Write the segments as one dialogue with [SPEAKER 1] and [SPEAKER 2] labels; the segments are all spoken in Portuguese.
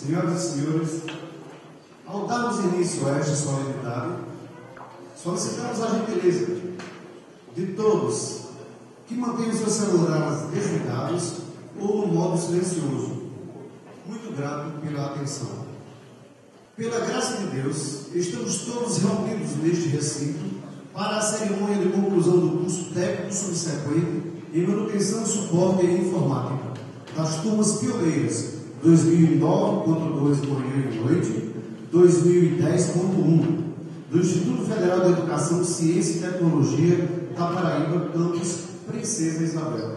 [SPEAKER 1] Senhoras e senhores, ao darmos início a esta solenidade, solicitamos a gentileza de todos que mantenham seus celulares desligados ou no modo silencioso. Muito grato pela atenção. Pela graça de Deus, estamos todos reunidos neste recinto para a cerimônia de conclusão do curso técnico subsequente em manutenção, suporte e informática das turmas pioneiras 2009.2 manhã e noite, 2010.1 do Instituto Federal de Educação, Ciência e Tecnologia da Paraíba, campus Princesa Isabel.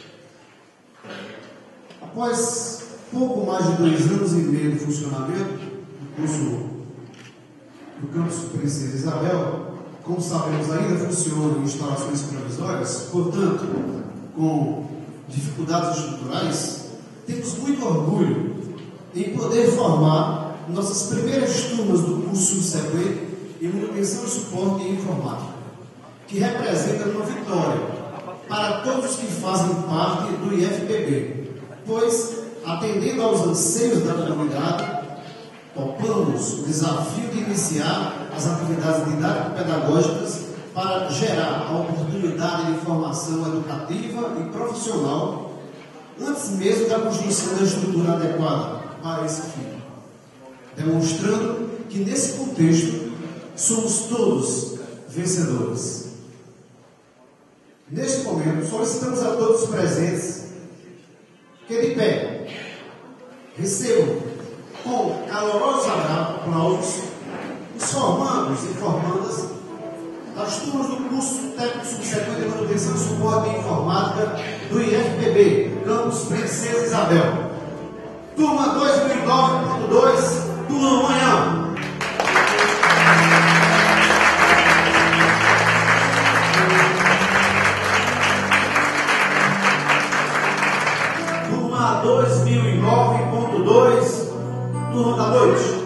[SPEAKER 1] Após pouco mais de 2 anos e meio de funcionamento do curso do campus Princesa Isabel, como sabemos, ainda funciona em instalações provisórias, portanto, com dificuldades estruturais, temos muito orgulho em poder formar nossas primeiras turmas do curso subsequente em manutenção e suporte em informática, que representa uma vitória para todos que fazem parte do IFPB, pois, atendendo aos anseios da comunidade, topamos o desafio de iniciar as atividades didático-pedagógicas para gerar a oportunidade de formação educativa e profissional antes mesmo da construção da estrutura adequada para esse fim, demonstrando que nesse contexto somos todos vencedores. Neste momento, solicitamos a todos os presentes que de pé recebam com calorosos aplausos os formandos e formandas das turmas do curso técnico subsequente de manutenção e suporte em informática do IFPB, campus Princesa Isabel. Turma 2009.2, turma amanhã. Turma 2009.2, turma da noite.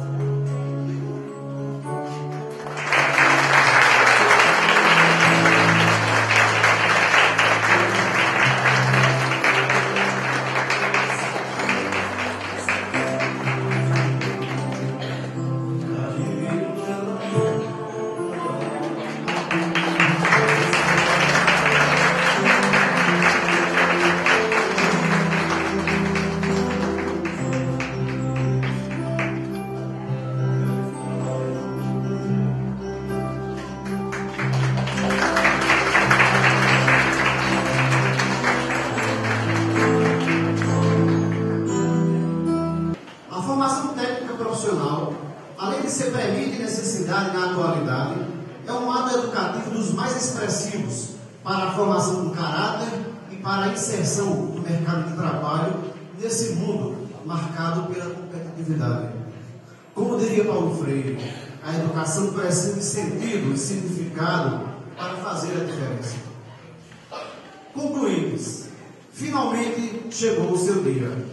[SPEAKER 1] Além de ser premissa e necessidade na atualidade, é um ato educativo dos mais expressivos para a formação do caráter e para a inserção no mercado de trabalho nesse mundo marcado pela competitividade. Como diria Paulo Freire, a educação precisa de sentido e significado para fazer a diferença. Concluídos, finalmente chegou o seu dia.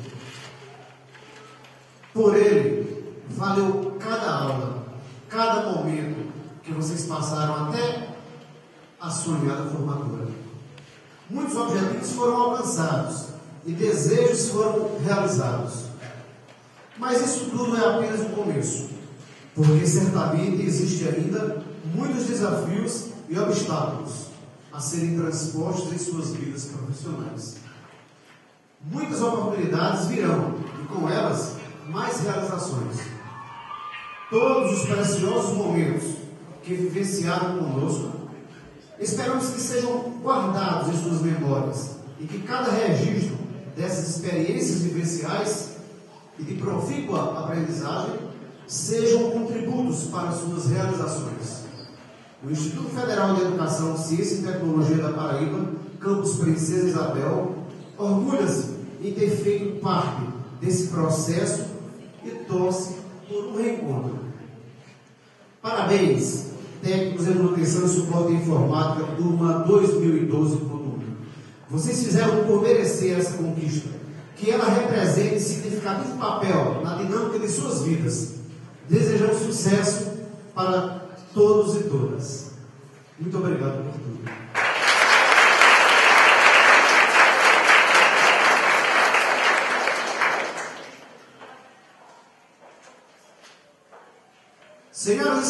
[SPEAKER 1] Por ele, valeu cada aula, cada momento que vocês passaram até a sonhada formatura. Muitos objetivos foram alcançados e desejos foram realizados. Mas isso tudo é apenas o começo, porque certamente existe ainda muitos desafios e obstáculos a serem transpostos em suas vidas profissionais. Muitas oportunidades virão e com elas mais realizações. Todos os preciosos momentos que vivenciaram conosco, esperamos que sejam guardados em suas memórias e que cada registro dessas experiências vivenciais e de profícua aprendizagem sejam contributos para suas realizações. O Instituto Federal de Educação, Ciência e Tecnologia da Paraíba, campus Princesa Isabel, orgulha-se em ter feito parte desse processo e torce por um reencontro. Parabéns, técnicos em manutenção e suporte informática, turma 2012.1. Vocês fizeram por merecer essa conquista, que ela represente significativo papel na dinâmica de suas vidas. Desejamos sucesso para todos e todas. Muito obrigado por tudo.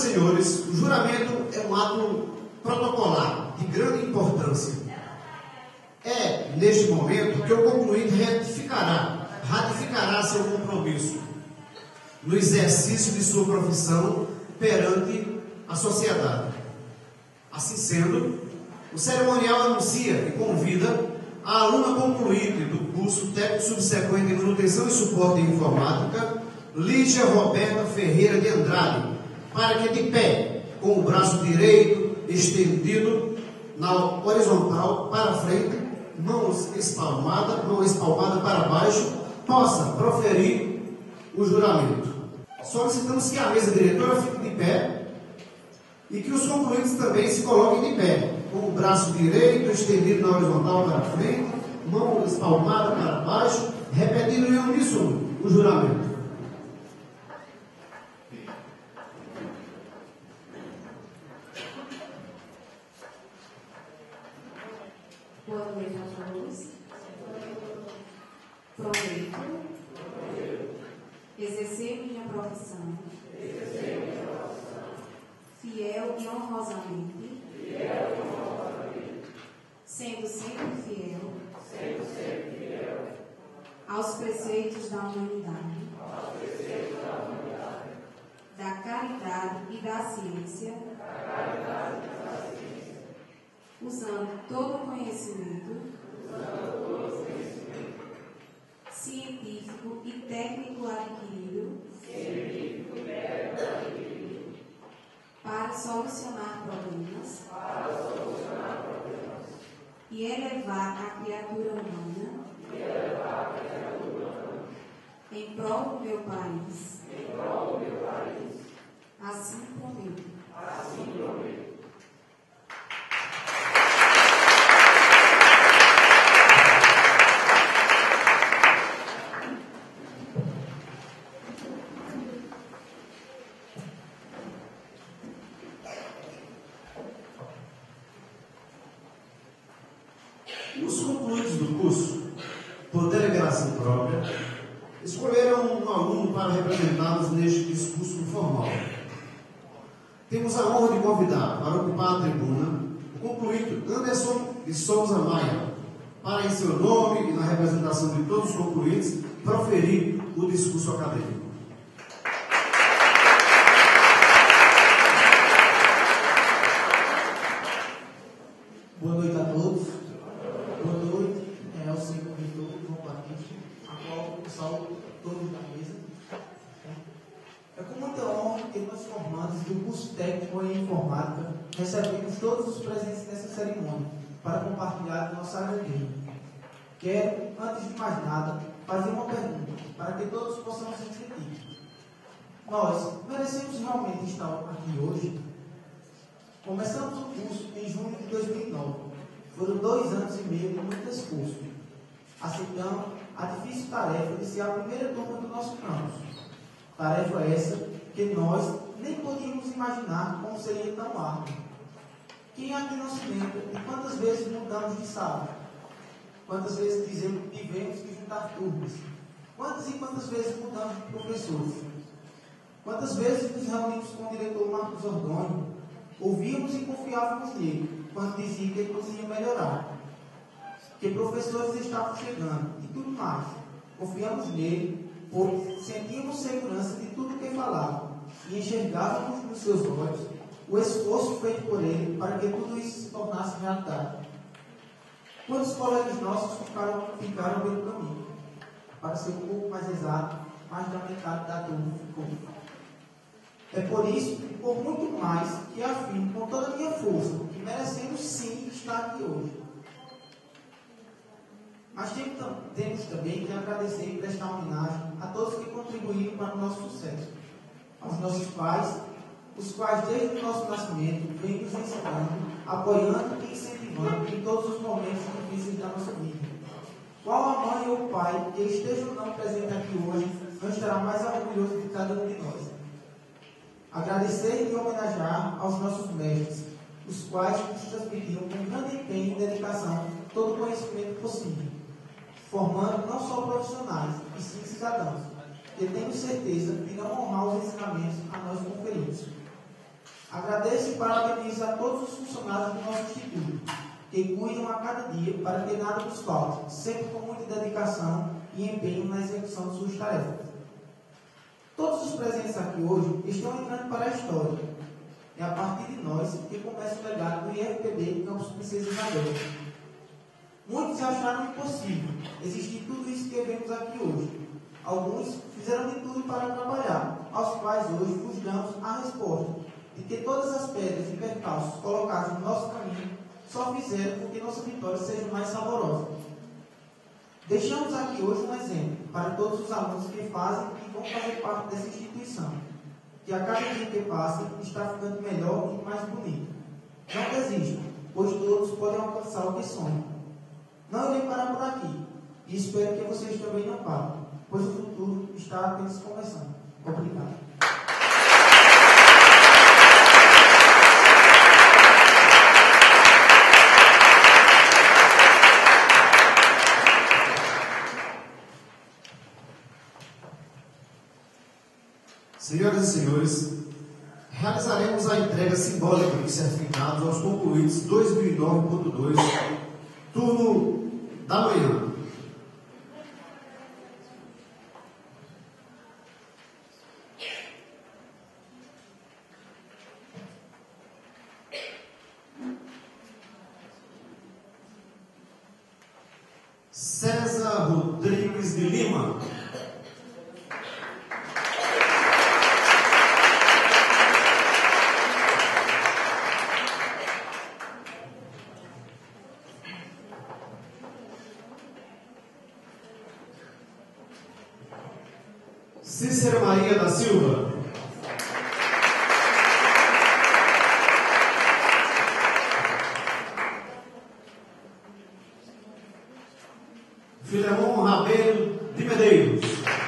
[SPEAKER 1] senhores, o juramento é um ato protocolar de grande importância. É, neste momento, que o concluinte ratificará seu compromisso no exercício de sua profissão perante a sociedade. Assim sendo, o cerimonial anuncia e convida a aluna concluinte do curso técnico subsequente em manutenção e suporte em informática, Lígia Roberta Ferreira de Andrade, para que de pé, com o braço direito estendido na horizontal para frente, mão espalmada para baixo, possa proferir o juramento. Solicitamos que a mesa diretora fique de pé e que os concluintes também se coloquem de pé, com o braço direito estendido na horizontal para frente, mão espalmada para baixo, repetindo em uníssono o juramento.
[SPEAKER 2] Boa noite a todos. Prometo exercer minha profissão fiel e honrosamente, sendo sempre fiel aos preceitos da humanidade, da caridade e da ciência, usando todo o conhecimento científico e técnico adquirido para solucionar problemas e elevar a criatura humana em prol do meu país. Assim prometo.
[SPEAKER 1] Os concluintes do curso, por deliberação própria, escolheram um aluno para representá-los neste discurso formal. Temos a honra de convidar para ocupar a tribuna o concluinte Anderson de Souza Maia, para, em seu nome e na representação de todos os concluintes, proferir o discurso acadêmico.
[SPEAKER 3] Boa noite a todos. Boa noite ao senhor reitor João Batista, a qual eu saúdo todos da mesa. É com muita honra que nós, formandos do curso técnico em informática, recebemos todos os presentes nessa cerimônia para compartilhar nossa alegria. Quero, antes de mais nada, fazer uma pergunta para que todos possamos refletir. Nós merecemos realmente estar aqui hoje? Começamos o curso em junho de 2009. Foram 2 anos e meio de muito esforço. Aceitamos a difícil tarefa de ser a primeira turma do nosso campus. Tarefa essa que nós nem podíamos imaginar como seria tão árdua. Quem aqui não se lembra de quantas vezes mudamos de sala? Quantas vezes tivemos que juntar turmas? Quantas e quantas vezes mudamos de professores? Quantas vezes nos reunimos com o diretor Marcos Ordônio? Ouvíamos e confiávamos nele, quando dizia que ele podia melhorar, que professores estavam chegando e tudo mais. Confiamos nele, pois sentíamos segurança de tudo que falava e enxergávamos nos seus olhos o esforço feito por ele para que tudo isso se tornasse realidade. Quantos colegas nossos ficaram pelo caminho? Para ser um pouco mais exato, mais da metade da turma ficou. É por isso, e por muito mais, que afirmo com toda a minha força que merecemos sim estar aqui hoje. Mas temos também que agradecer e prestar homenagem a todos que contribuíram para o nosso sucesso. Aos nossos pais, os quais desde o nosso nascimento vêm nos ensinando, apoiando e incentivando em todos os momentos difíceis da nossa vida. Qual a mãe ou o pai que esteja ou não presente aqui hoje não estará mais orgulhoso de cada um de nós? Agradecer e homenagear aos nossos mestres, os quais nos transmitiram com grande empenho e dedicação todo o conhecimento possível, formando não só profissionais, e sim cidadãos, que tenho certeza irão honrar os ensinamentos a nós conferidos. Agradeço e parabenizo a todos os funcionários do nosso Instituto, que cuidam a cada dia para que nada nos falte, sempre com muita dedicação e empenho na execução de suas tarefas. Todos os presentes aqui hoje estão entrando para a história. É a partir de nós que começa o legado do IFPB Campus Princesa Isabel. Muitos acharam impossível existir tudo isso que vemos aqui hoje. Alguns fizeram de tudo para atrapalhar, aos quais hoje vos damos a resposta de que todas as pedras e percalços colocados no nosso caminho só fizeram com que nossa vitória seja mais saborosa. Deixamos aqui hoje um exemplo para todos os alunos que fazem e vão fazer parte dessa instituição, que a cada dia que passa está ficando melhor e mais bonito. Não desistam, pois todos podem alcançar o que sonham. Não irei parar por aqui, e espero que vocês também não parem, pois o futuro está apenas começando. Obrigado.
[SPEAKER 1] Senhoras e senhores, realizaremos a entrega simbólica de certificados aos concluídos 2009.2, turno da manhã. César Rodrigues de Lima. Cícero Maria da Silva. Filemon Rabelo de Medeiros.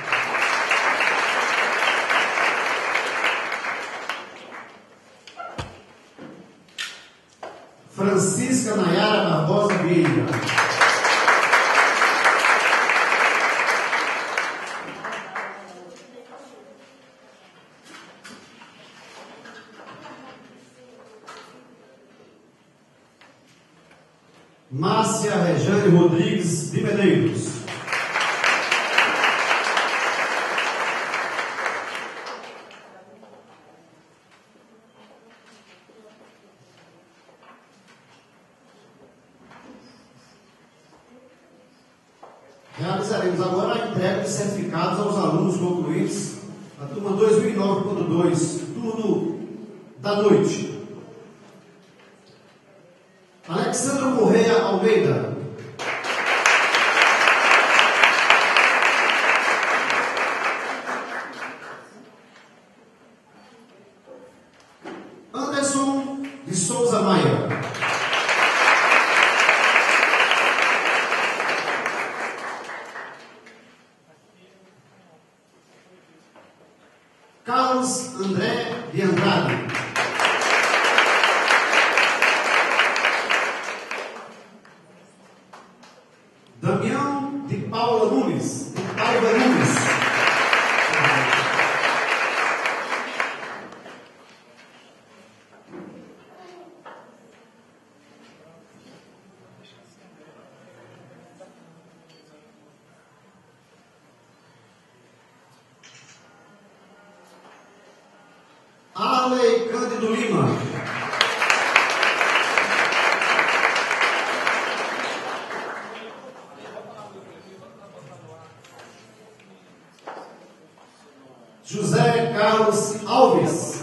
[SPEAKER 1] Francisca Nayara Barbosa Vieira. Márcia Rejane Rodrigues de Medeiros. Realizaremos agora a entrega de certificados aos alunos concluídos da turma 2009.2, turno da noite. Alexandre Correia Almeida. Anderson de Souza Maia. Carlos André de Andrade. Damião de Paula Nunes, de Paiva Nunes. Arley Cândido Lima. José Carlos Alves.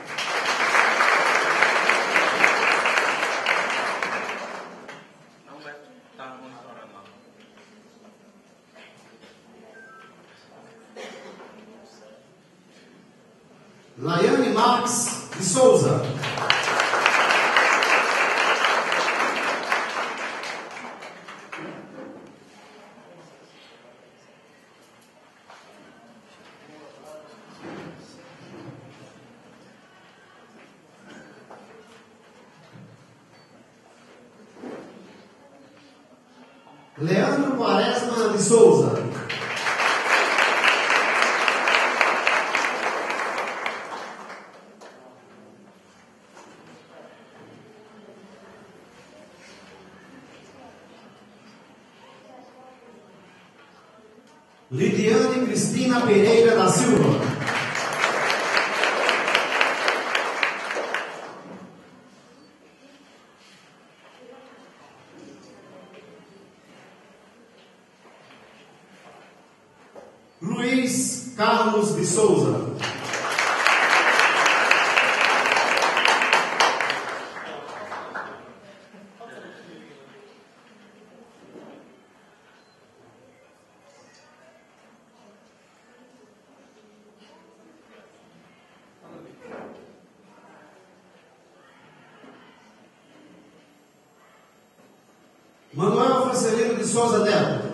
[SPEAKER 1] Laiane Marques de Souza. Leandro Quaresma de Souza. Lidiane Cristina Pereira da Silva. Luiz Carlos de Souza. Manuel Francelino de Souza Neto.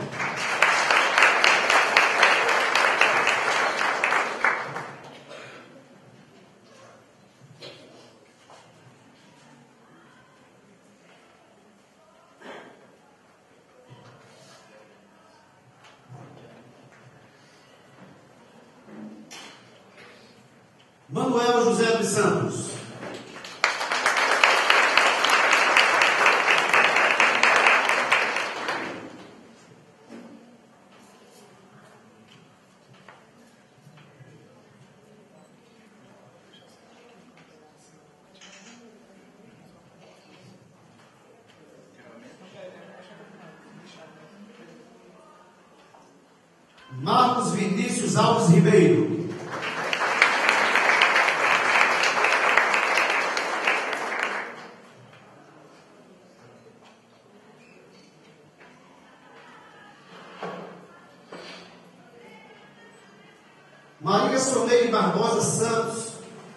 [SPEAKER 1] Manuel José dos Santos. Marcos Vinícius Alves Ribeiro. Maria Soleil Barbosa Santos.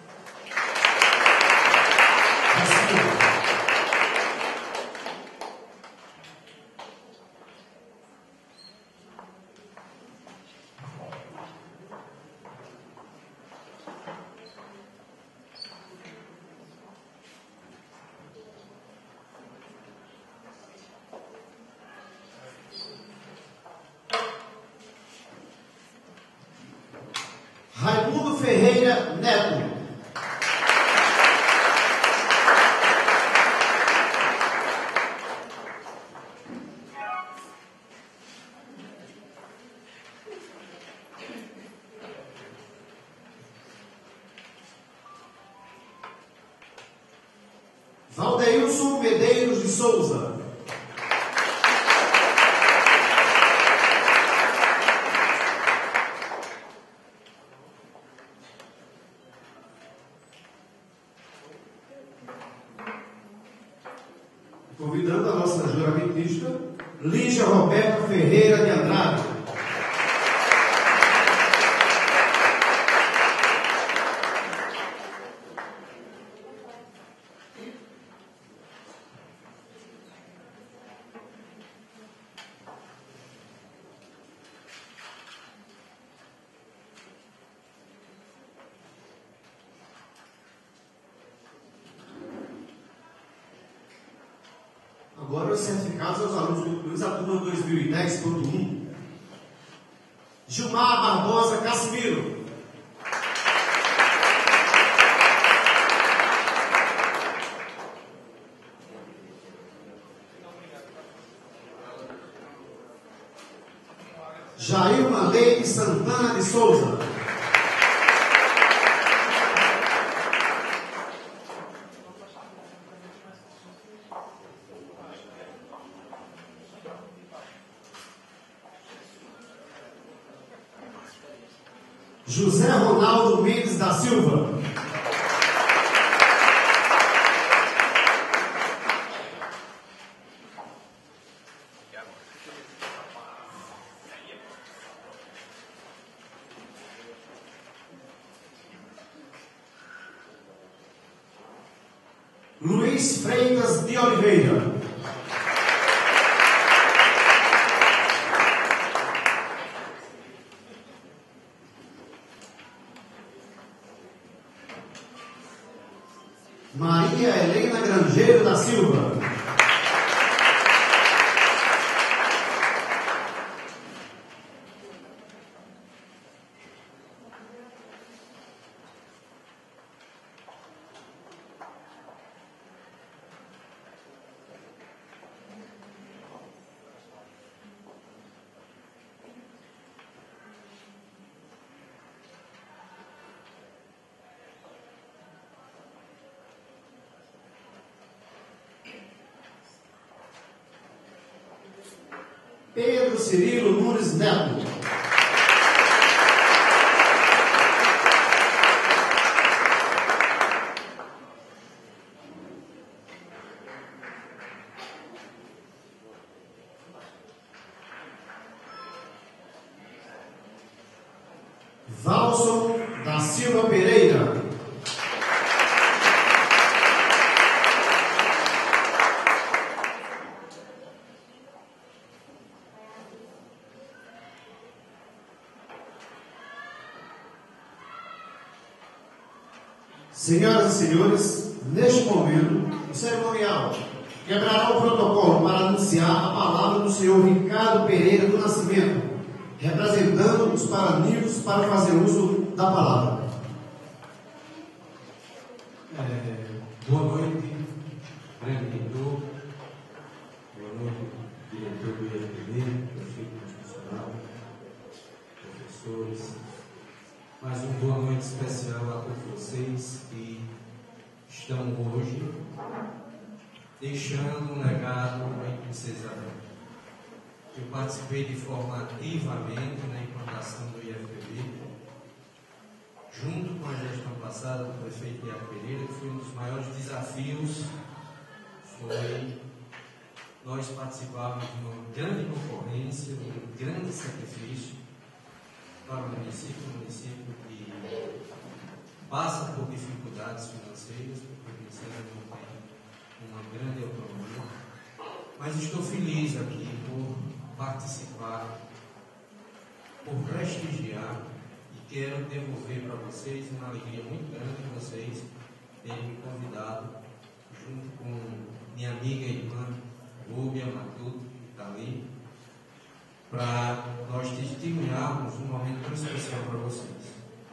[SPEAKER 1] Raimundo Ferreira Neto. Valdeilson Medeiros de Souza. Convidando a nossa juramentista, Lígia Roberta Ferreira de Andrade. Agora os certificados aos alunos concluídos, a turma 2010.1. Gilmar Barbosa Casimiro. Jair Leite Santana de Souza. José Ronaldo Mendes da Silva. Luiz Freitas de Oliveira. Maria Helena Grangeiro da Silva. Pedro Cirilo Nunes Neto. Valson da Silva Pereira. Senhoras e senhores, neste momento, o cerimonial quebrará o protocolo para anunciar a palavra do senhor Ricardo Pereira do Nascimento, representando os paraninfos para fazer uso da palavra.
[SPEAKER 4] Boa noite, grande diretor. Boa noite, diretor do IFPB, prefeito constitucional, professores. Mais uma boa noite especial a todos vocês que estão hoje deixando um legado em Princesa Isabel. Eu participei de forma ativamente na implantação do IFPB, junto com a gestão passada do prefeito Iago Pereira, que foi um dos maiores desafios, nós participávamos de uma grande concorrência, de um grande sacrifício para o município que passa por dificuldades financeiras, porque o Princesa não tem uma grande autonomia, mas estou feliz aqui por participar, por prestigiar, e quero devolver para vocês uma alegria muito grande de vocês terem me convidado, junto com minha amiga e irmã Rúbia Matuto, que está ali, para nós testemunharmos um momento tão especial para vocês.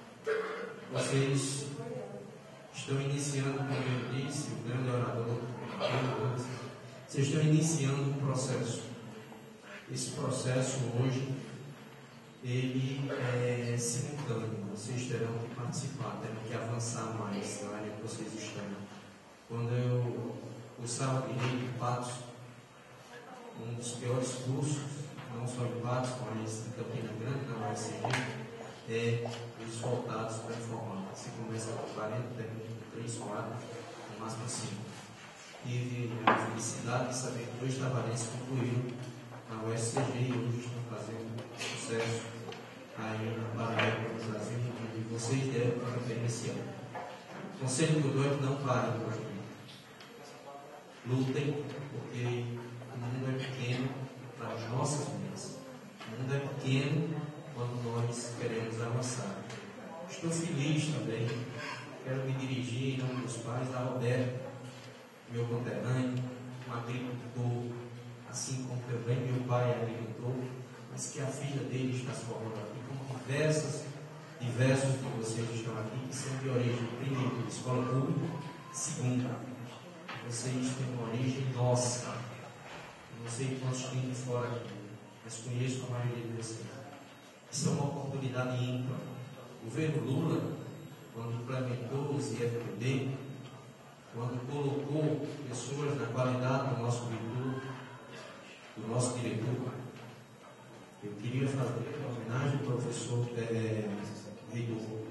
[SPEAKER 4] Vocês estão iniciando, como eu disse, o grande orador, vocês estão iniciando um processo. Esse processo hoje, ele é simultâneo, vocês terão que participar, terão que avançar mais na área que vocês estão. Quando eu cursava direito em Patos, um dos piores cursos, não só em Patos, mas em Campina Grande, na UFCG, os voltados para a informática. Você começa com 40, termina com 3, 4, no máximo 5. Tive a felicidade de saber que 2 tavarenses concluíram na UFCG e hoje estão fazendo sucesso aí na Paraíba, no Brasil, onde vocês devem também esse ano. O conselho que eu dou é que não parem por aqui. Lutem, porque o mundo é pequeno para as nossas vidas. O mundo é pequeno quando nós queremos avançar. Estou feliz também, quero me dirigir em nome dos pais a Alberto, meu conterrâneo, um agricultor, assim como também meu pai é agricultor, mas que a filha dele está se formando aqui, como diversos de vocês que estão aqui, que são de origem, primeiro, de escola pública, segundo, vocês têm uma origem nossa. Não sei quantos têm de fora aqui, mas conheço a maioria de vocês. Isso é uma oportunidade ímpar. O governo Lula, quando implementou os IFPB, quando colocou pessoas na qualidade do nosso diretor, do nosso diretor, eu queria fazer uma homenagem ao professor Reitor,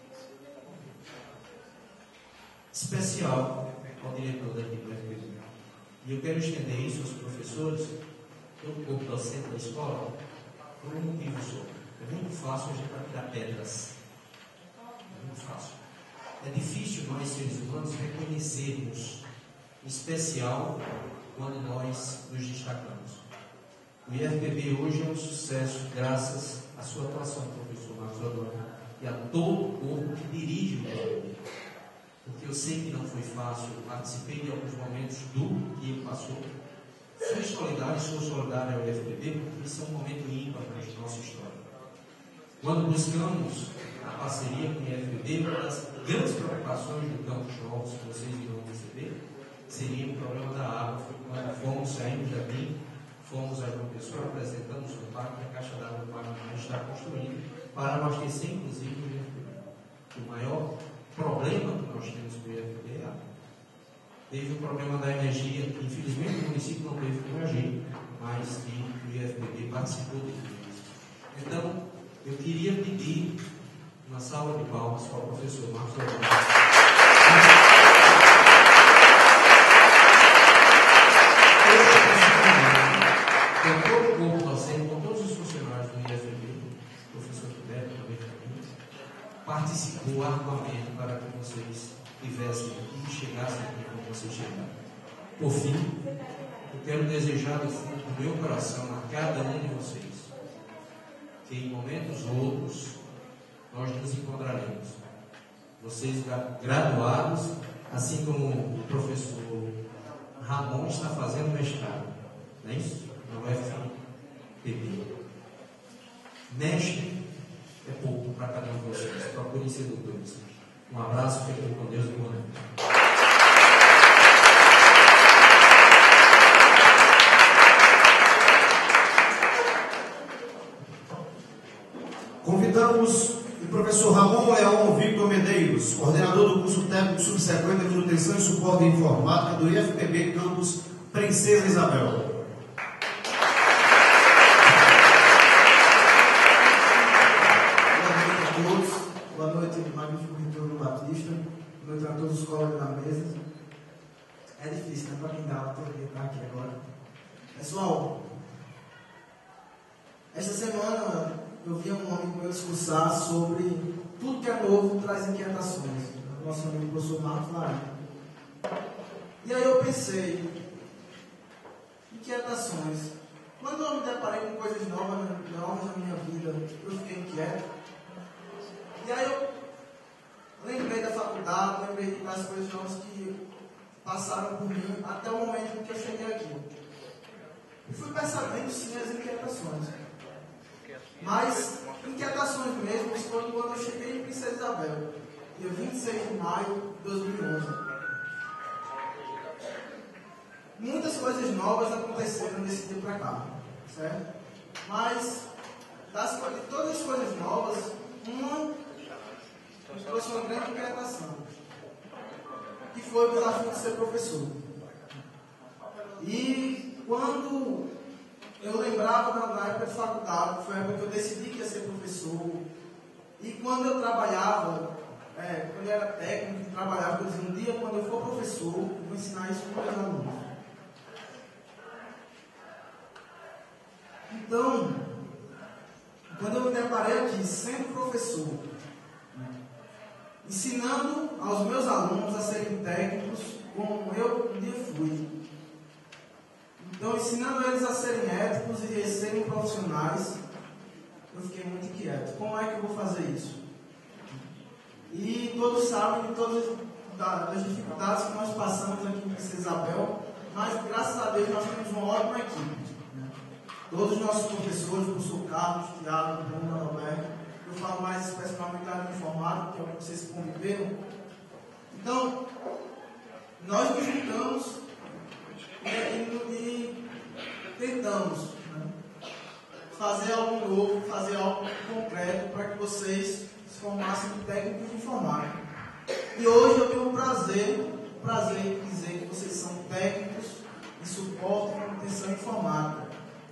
[SPEAKER 4] especial ao diretor daqui do IFPB. E eu quero estender isso aos professores, todo o corpo docente da escola, por um motivo só. É muito fácil a gente tirar pedras. É muito fácil. É difícil nós, seres humanos, reconhecermos, em especial, quando nós nos destacamos. O IFPB hoje é um sucesso, graças à sua atuação, professor Marcos Adorno, e a todo o corpo que dirige o IFPB. Porque eu sei que não foi fácil, participei de alguns momentos do que ele passou. Fui solidário e sou solidário ao IFPB, porque isso é um momento ímpar na nossa história. Quando buscamos a parceria com o IFPB, uma das grandes preocupações do Campos Novos que vocês irão receber seria o problema da água. Foi quando fomos saindo do jardim, fomos a uma pessoa, apresentamos o parque, a caixa d'água do parque que a gente está construindo, para abastecer inclusive o IFPB. O maior problema que nós temos com o IFPB é a água. Teve o problema da energia, que infelizmente o município não teve como agir, mas que o IFPB participou de tudo isso. Então, eu queria pedir uma salva de palmas para o professor Marcos Augusto. Com todo o corpo docente, com todos os funcionários do IFB, o professor Tibério também participou arduamente para que vocês tivessem aqui e chegassem aqui como vocês chegaram. Por fim, eu quero desejar do fundo do meu coração a cada um de vocês que em momentos outros nós nos encontraremos. Vocês graduados, assim como o professor Ramon está fazendo mestrado, não é isso? Na UFPB. Mestre é pouco para cada um de vocês. Procurem ser doutores. Um abraço, fiquem com Deus e boa noite.
[SPEAKER 1] Convidamos o professor Ramon Leão Victor Medeiros, coordenador do curso técnico subsequente de manutenção e suporte de informática do IFPB Campus Princesa Isabel.
[SPEAKER 3] Boa noite, magnífico reitor Batista. Boa noite a todos os colegas da mesa. É difícil, né? Para quem dá aula, ter que estar aqui agora. Pessoal, esta semana eu vi um amigo meu discursar sobre tudo que é novo traz inquietações. Nosso amigo professor Marcos Larim. E aí eu pensei, inquietações. Quando eu me deparei com coisas novas na minha vida, eu fiquei inquieto. E aí eu lembrei da faculdade, lembrei das coisas novas que passaram por mim até o momento em que eu cheguei aqui. E fui percebendo sim as inquietações. Mas inquietações mesmo foi quando eu cheguei em Princesa Isabel, dia 26 de maio de 2011. Muitas coisas novas aconteceram desse dia para cá, certo? Mas de todas as coisas novas, uma trouxe uma grande inquietação, que foi o desafio de ser professor. E quando eu lembrava na época de faculdade, foi a época que eu decidi que ia ser professor, e quando eu trabalhava, quando eu era técnico, trabalhava, eu dizia, um dia quando eu for professor, eu vou ensinar isso para os meus alunos. Então, quando eu me deparei aqui, sendo professor, ensinando aos meus alunos a serem técnicos, como eu um dia fui. Então, ensinando eles a serem éticos e a serem profissionais, eu fiquei muito inquieto. Como é que eu vou fazer isso? E todos sabem de todas as dificuldades que nós passamos aqui em Princesa Isabel, mas graças a Deus nós temos uma ótima equipe. Todos os nossos professores, o professor Carlos, Tiago, Bruno, Roberto, eu falo mais especificamente da área de informática, que é o que vocês conviveram. Então, nós nos juntamos e tentamos fazer algo novo, fazer algo concreto para que vocês se formassem em técnicos de informática. E hoje eu tenho o prazer de dizer que vocês são técnicos de suporte e manutenção informática.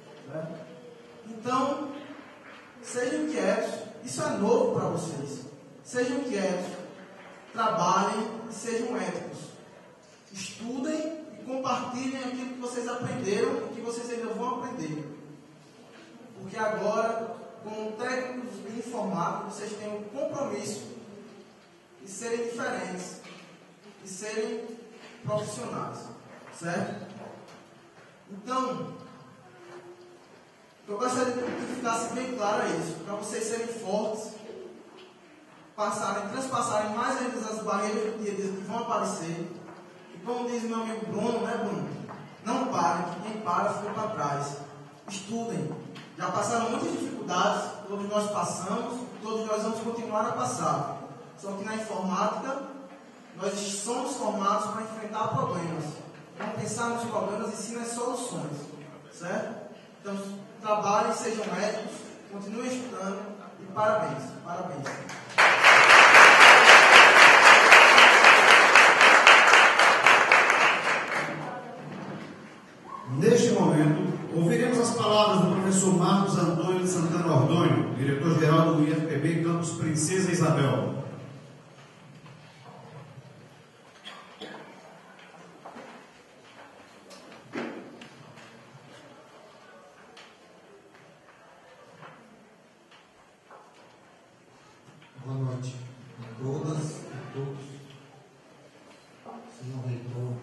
[SPEAKER 3] Então, sejam quietos, isso é novo para vocês. Sejam quietos, trabalhem e sejam éticos. Estudem e compartilhem aquilo que vocês aprenderam e que vocês ainda vão aprender. Porque agora, como técnicos de informática, vocês têm um compromisso de serem diferentes, de serem profissionais. Certo? Então, eu gostaria que ficasse bem claro isso, para vocês serem fortes, transpassarem mais ainda as barreiras do dia a dia que vão aparecer. E como diz meu amigo Bruno, né, Bruno? Não parem, que quem para fica para trás. Estudem. Já passaram muitas dificuldades, todos nós passamos, todos nós vamos continuar a passar. Só que na informática, nós somos formados para enfrentar problemas. Não pensar nos problemas e sim nas soluções. Certo? Então, trabalhem, sejam éticos, continuem estudando e parabéns. Parabéns.
[SPEAKER 1] Neste momento, ouviremos as palavras do professor professor Marcos Antônio de Santana Ordônio, diretor-geral do IFPB Campus Princesa Isabel.
[SPEAKER 5] Boa noite a todas e todos. Senhor reitor,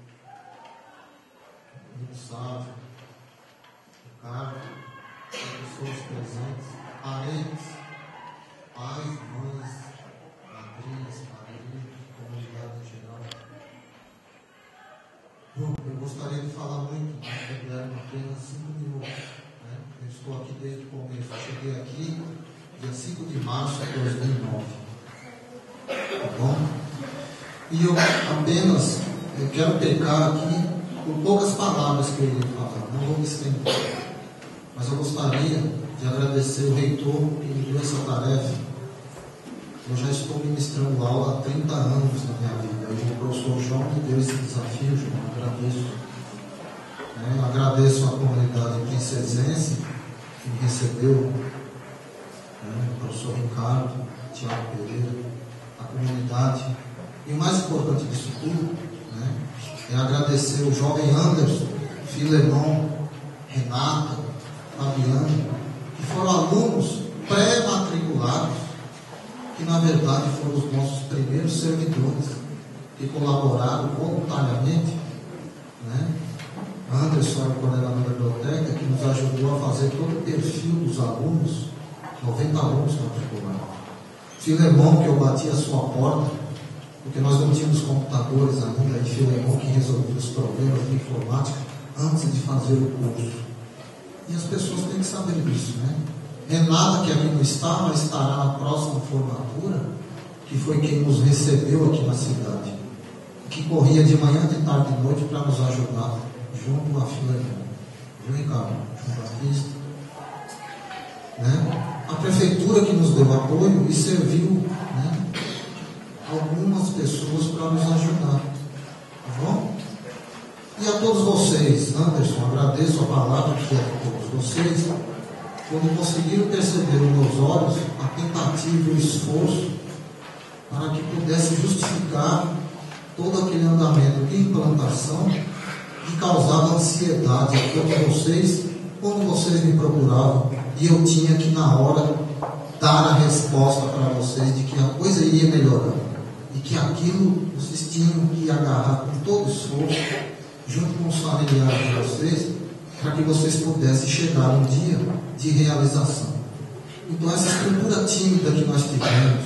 [SPEAKER 5] muito sábio, Ricardo, pessoas presentes, parentes, pais, mães, madrinhas, padrinhos, comunidade em geral. Bom, eu gostaria de falar muito, mas deram apenas 5 minutos. Né? Eu estou aqui desde o começo. Eu cheguei aqui dia 5 de março de 2009. Tá bom? E eu apenas quero pecar aqui por poucas palavras que eu iria falar. Não vou me estender. Mas eu gostaria de agradecer o reitor que me deu essa tarefa. Eu já estou ministrando aula há 30 anos na minha vida. E o professor João me deu esse desafio, João. Agradeço. Agradeço a comunidade princesense que me recebeu. O professor Ricardo, Tiago Pereira, a comunidade. E o mais importante disso tudo é agradecer o jovem Anderson, Filemon, Renata, Fabiano, que foram alunos pré-matriculados, que na verdade foram os nossos primeiros servidores, que colaboraram voluntariamente. Anderson era o coordenador da biblioteca, que nos ajudou a fazer todo o perfil dos alunos, 90 alunos matriculados. Filemon, que eu bati a sua porta, porque nós não tínhamos computadores ainda, e Filemon que resolvia os problemas de informática antes de fazer o curso. E as pessoas têm que saber disso, Renata, que aqui não está, mas estará na próxima formatura, que foi quem nos recebeu aqui na cidade, que corria de manhã, de tarde e de noite para nos ajudar, junto a Filemon. Viu, Ricardo? João Batista. A prefeitura que nos deu apoio e serviu algumas pessoas para nos ajudar. Tá bom? E a todos vocês, Anderson, agradeço a palavra que é a todos vocês, quando conseguiram perceber nos meus olhos a tentativa e o esforço para que pudesse justificar todo aquele andamento de implantação que causava ansiedade a todos vocês quando vocês me procuravam e eu tinha que na hora dar a resposta para vocês de que a coisa iria melhorar e que aquilo vocês tinham que agarrar com todo esforço junto com os familiares de vocês para que vocês pudessem chegar um dia de realização. Então essa estrutura tímida que nós tivemos,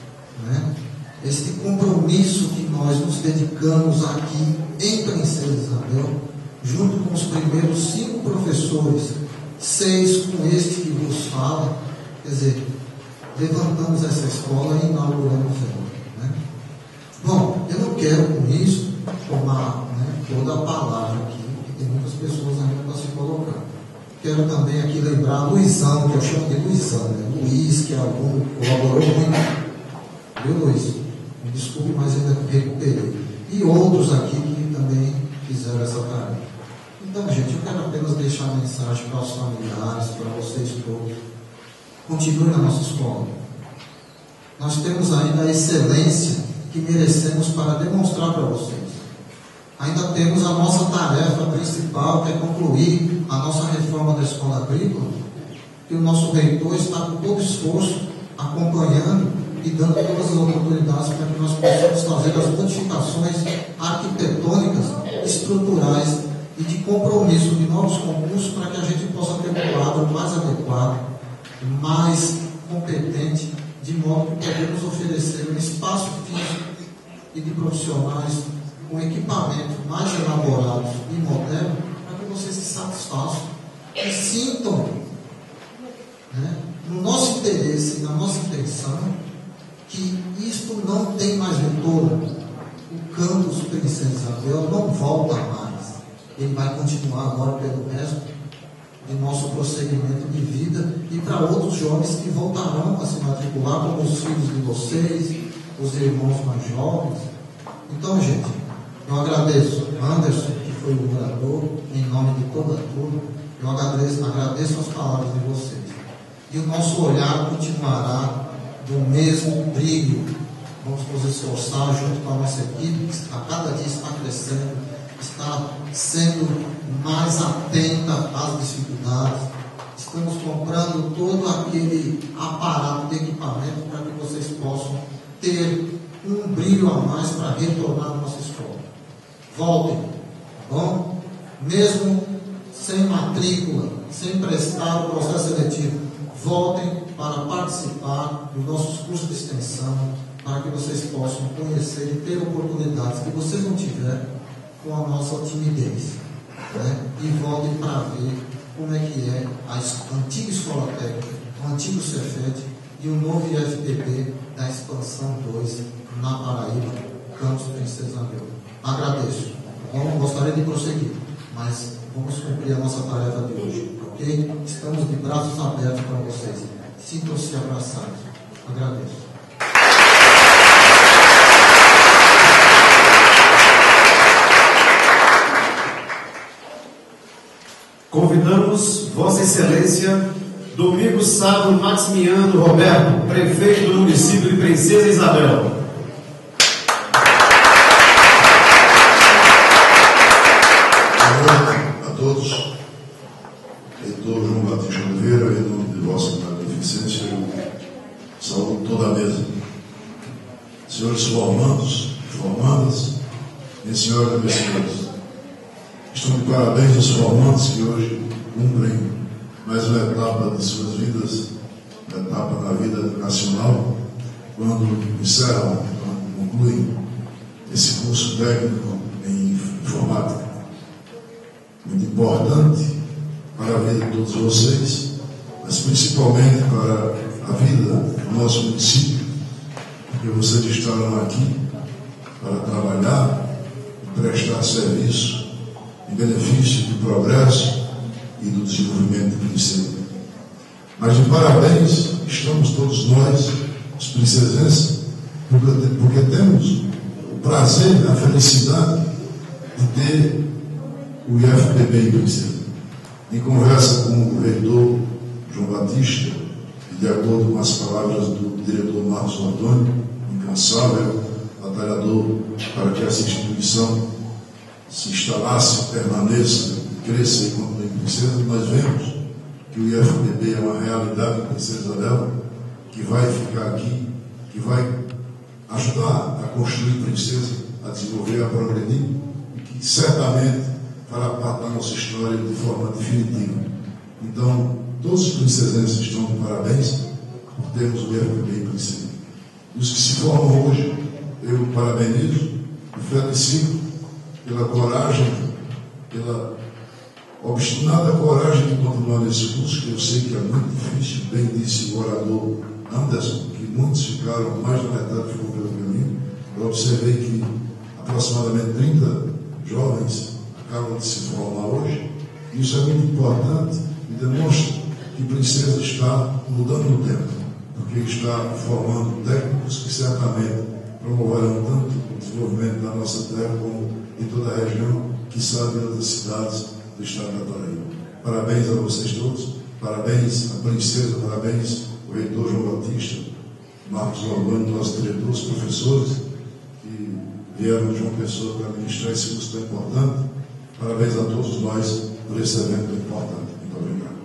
[SPEAKER 5] este compromisso que nós nos dedicamos aqui em Princesa Isabel, junto com os primeiros 5 professores, 6 com este que vos fala, quer dizer, levantamos essa escola e inauguramos ela. Bom, eu não quero com isso tomar toda a palavra aqui, porque tem muitas pessoas ainda para se colocar. Quero também aqui lembrar Luizão, que eu chamo de Luizão, Luiz, que é aluno, colaborou muito. Viu, Luiz? Me desculpe, mas ainda recuperei. E outros aqui que também fizeram essa tarefa. Então, gente, eu quero apenas deixar a mensagem para os familiares, para vocês todos. Continue na nossa escola. Nós temos ainda a excelência que merecemos para demonstrar para vocês. Ainda temos a nossa tarefa principal, que é concluir a nossa reforma da escola agrícola, que o nosso reitor está com todo esforço acompanhando e dando todas as oportunidades para que nós possamos fazer as modificações arquitetônicas, estruturais e de compromisso de novos concursos para que a gente possa ter um quadro mais adequado, mais competente, de modo que podemos oferecer um espaço físico e de profissionais com equipamento mais elaborados e moderno para que vocês se satisfaçam e sintam no nosso interesse e na nossa intenção que isto não tem mais retorno. O campus Princesa Isabel não volta mais. Ele vai continuar agora pelo resto de nosso prosseguimento de vida e para outros jovens que voltarão a se matricular, como os filhos de vocês, os irmãos mais jovens. Então, gente, eu agradeço Anderson, que foi o orador, em nome de toda a turma. Eu agradeço as palavras de vocês. E o nosso olhar continuará do mesmo brilho. Vamos nos esforçar junto com a nossa equipe, que a cada dia está crescendo, está sendo mais atenta às dificuldades. Estamos comprando todo aquele aparato de equipamento para que vocês possam ter um brilho a mais para retornar à nossa escola. Voltem, tá bom? Mesmo sem matrícula, sem prestar o processo seletivo, voltem para participar dos nossos cursos de extensão, para que vocês possam conhecer e ter oportunidades que vocês não tiveram com a nossa timidez, né? E voltem para ver como é que é a antiga escola técnica, o antigo Cefet e o novo IFPB da expansão 2 na Paraíba, Campus Princesa Isabel. Agradeço. Não gostaria de prosseguir, mas vamos cumprir a nossa tarefa de hoje, ok? Estamos de braços abertos para vocês. Sintam-se abraçados. Agradeço.
[SPEAKER 1] Convidamos Vossa Excelência Domingos Sávio Maximiano Roberto, prefeito do município de Princesa Isabel.
[SPEAKER 6] Boa noite a todos. Reitor João Batista Oliveira, em nome de Vossa Magnificência, eu saúdo toda a mesa. Senhores formandos, formandas, e senhoras e senhores, estão de parabéns aos formandos que hoje cumprem mais uma etapa de suas vidas, uma etapa na vida educacional, quando encerram, quando concluem esse curso técnico em informática. Muito importante para a vida de todos vocês, mas principalmente para a vida do nosso município, porque vocês estarão aqui para trabalhar e prestar serviço em benefício do progresso e do desenvolvimento de Princesa. Mas de parabéns estamos todos nós, os princesenses, porque temos o prazer, a felicidade de ter o IFPB em Princesa. Em conversa com o reitor João Batista, e de acordo com as palavras do diretor Marcos Antônio, incansável, batalhador para que essa instituição se instalasse, permaneça, cresça e continue em Princesa, nós vemos que o IFPB é uma realidade em Princesa Isabel, que vai ficar aqui, que vai ajudar a construir Princesa, a desenvolver, a progredir, e que certamente fará parte da nossa história de forma definitiva. Então, todos os princesenses estão de parabéns por termos o IFPB em Princesa. E os que se formam hoje, eu parabenizo e felicito pela coragem, pela obstinada coragem de continuar nesse curso, que eu sei que é muito difícil, bem disse o orador Anderson, que muitos ficaram, mais da metade ficou pelo caminho. Eu observei que aproximadamente 30 jovens acabam de se formar hoje, e isso é muito importante e demonstra que Princesa está mudando o tempo, porque está formando técnicos que certamente promoverão tanto o desenvolvimento da nossa terra como em toda a região, que sabe outras cidades do estado da Paraíba. Parabéns a vocês todos, parabéns à Princesa, parabéns ao reitor João Batista, Marcos Antônio, nosso diretor, os professores que vieram de João Pessoa para ministrar esse curso tão importante. Parabéns a todos nós por esse evento tão importante. Muito obrigado.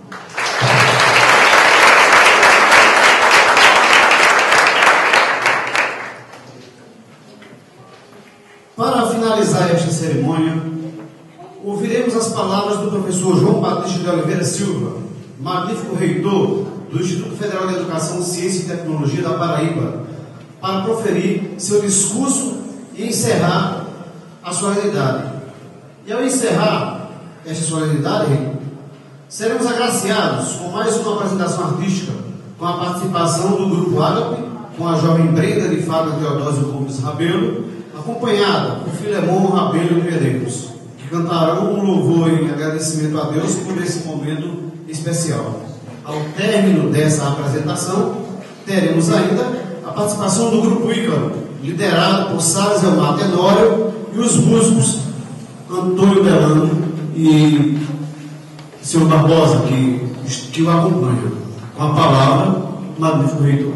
[SPEAKER 1] Para finalizar esta cerimônia, ouviremos as palavras do professor João Batista de Oliveira Silva, magnífico reitor do Instituto Federal de Educação, Ciência e Tecnologia da Paraíba, para proferir seu discurso e encerrar a solenidade. E ao encerrar esta solenidade, seremos agraciados com mais uma apresentação artística, com a participação do Grupo Ágape, com a jovem Brenda de Fábio Teodósio Gomes Rabelo, acompanhada por Filemon Rabelo de Medeiros, que cantarão um louvor em agradecimento a Deus por esse momento especial. Ao término dessa apresentação, teremos ainda a participação do Grupo Ícaro, liderado por Salles Elmar Tenório, e os músicos Antônio Belano e senhor Barbosa, que o acompanha. Com a palavra, magnífico reitor.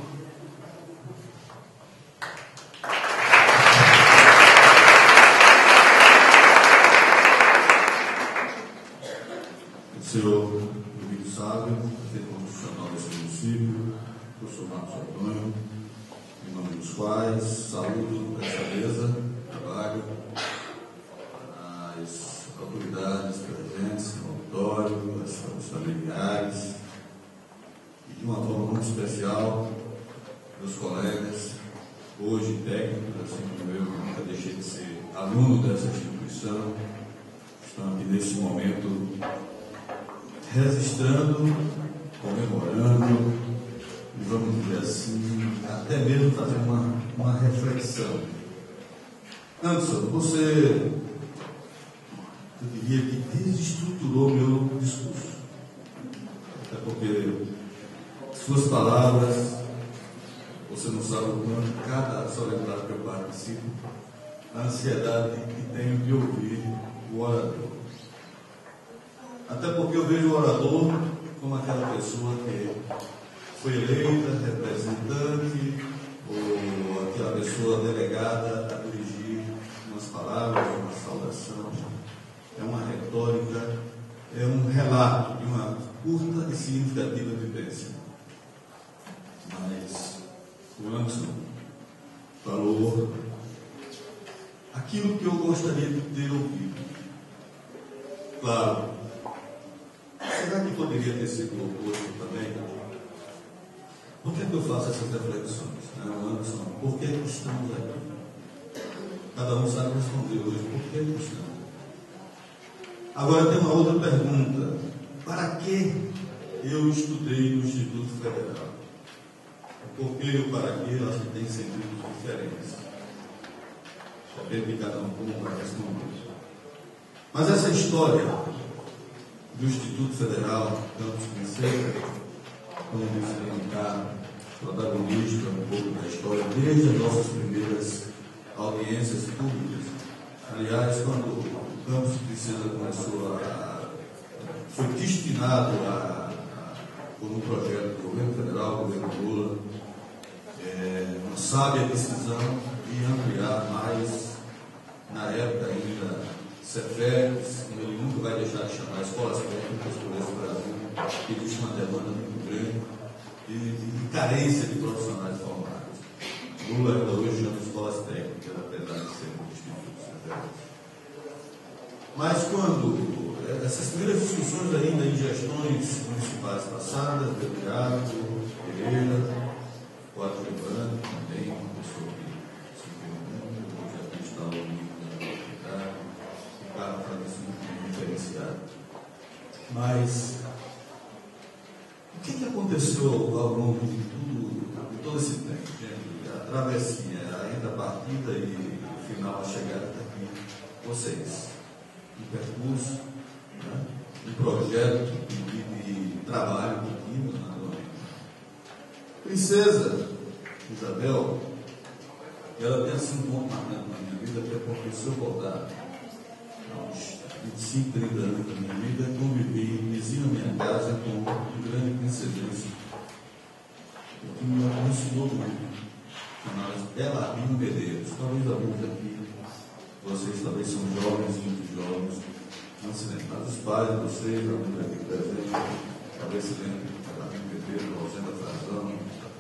[SPEAKER 6] Senhor Domingos Sábio, prefeito constitucional desse município, professor Marcos Antônio, em nome dos quais saúdo essa mesa de trabalho, as autoridades presentes no auditório, os familiares, e de uma forma muito especial, meus colegas, hoje técnicos, assim como eu, nunca deixei de ser aluno dessa instituição, estão aqui nesse momento registrando, comemorando, e vamos dizer assim, até mesmo fazer uma reflexão. Anderson, você, eu diria que desestruturou meu discurso. Até porque suas palavras, você não sabe o quanto cada solenidade que eu participo, a ansiedade que tenho de ouvir o orador. Até porque eu vejo o orador como aquela pessoa que foi eleita, representante, ou aquela pessoa delegada a dirigir umas palavras, uma saudação. É uma retórica, é um relato de uma curta e significativa vivência. Mas o Anderson falou aquilo que eu gostaria de ter ouvido. Claro, será que poderia ter sido oposto também? Por que eu faço essas reflexões? Anderson, por que estamos aqui? Cada um sabe responder hoje, por que estamos aqui? Agora tem uma outra pergunta. Para que eu estudei no Instituto Federal? Porque o para que, eu acho que tem sentidos diferentes. Depende de cada um como vai responder. Mas essa história do Instituto Federal, Campus Princesa, como disse o Ricardo, protagonista um pouco da história, desde as nossas primeiras audiências públicas. Aliás, quando o Campus Princesa começou foi destinado por um projeto do governo federal, do governo Lula, uma sábia decisão de ampliar mais, na época ainda, Cefetes, ele nunca vai deixar de chamar escolas técnicas por esse Brasil, que existe uma demanda muito grande de carência de profissionais formados. Lula ainda hoje chama escolas técnicas, apesar de ser um instituto Cefetes. Mas quando essas primeiras discussões ainda em gestões municipais passadas, Delgado, Pereira, o adjuvante também, uma pessoa que se envolveu, já que está na faculdade, ficaram para isso muito diferenciado. Mas o que aconteceu ao longo de todo esse tempo? Gente? A travessia, ainda a partida e o final, a chegada aqui, vocês, um percurso, né? Um projeto de trabalho contínuo, naturalmente. Princesa Isabel, ela tem assim um ponto marcante na minha vida, até porque se eu voltar aos 25, 30 anos da minha vida, convivi vizinho à minha casa com um grande princesense, que me ensinou muito, chamada Belarmino Medeiros. Talvez alguns aqui, vocês talvez são jovens, muito jovens, não se lembram, mas os pais de vocês, alguns aqui presentes, talvez se lembrem de Belarmino Medeiros, Rosenda Frazão.